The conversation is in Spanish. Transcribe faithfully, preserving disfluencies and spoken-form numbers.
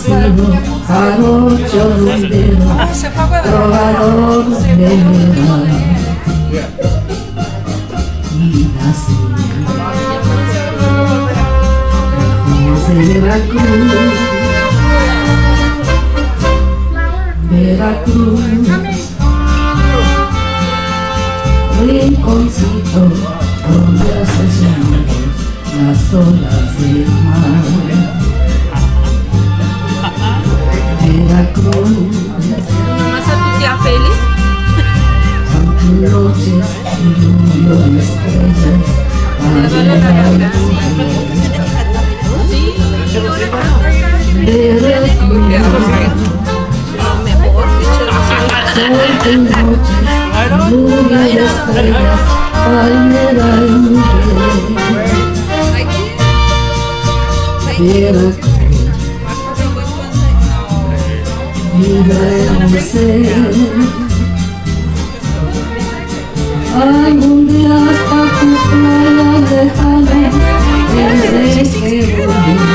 nacido jarocho rumbero, trovador de verdad. Y nací lejos de Veracruz, Veracruz, rinconcito donde hace soñar las olas del mar. Veracruz, ¿Nomás a tu tía Félix? son noches y lluvia de estrellas para llegar al Sí, Veracruz, mejor, sol de noches, lluvia de estrellas, palmera y mujer. Veracruz, vibra en mi ser. Algún día hasta tus playas lejanas tendré que volver.